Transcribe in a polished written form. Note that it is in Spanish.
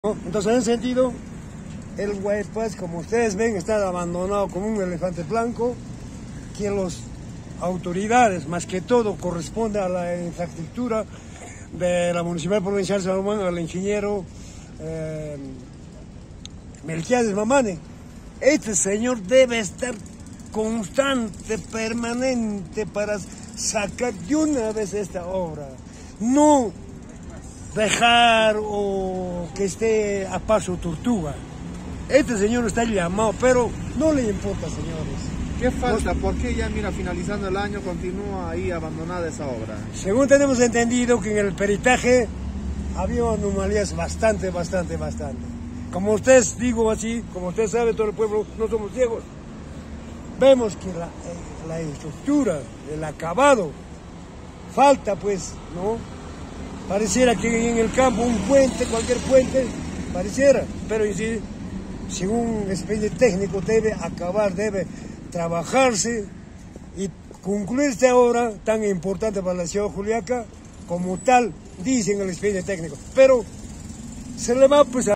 ¿no? Entonces, en ese sentido, el Guaypas, como ustedes ven, está abandonado como un elefante blanco, que las autoridades, más que todo, corresponde a la infraestructura de la Municipalidad Provincial de Salomón, al ingeniero Melquiades Mamane. Este señor debe estar constante, permanente, para sacar de una vez esta obra. No dejar o que esté a paso tortuga. Este señor está llamado, pero no le importa, señores. ¿Qué falta? ¿Por qué ya, mira, finalizando el año continúa ahí abandonada esa obra? Según tenemos entendido que en el peritaje había anomalías bastante. Como ustedes, digo así, como usted sabe, todo el pueblo, no somos ciegos. Vemos que la estructura, el acabado, falta pues, ¿no? Pareciera que en el campo un puente, cualquier puente, pareciera, pero sí, según el expediente técnico debe acabar, debe trabajarse y concluir esta obra tan importante para la ciudad de Juliaca, como tal, dicen el expediente técnico. Pero se le va pues a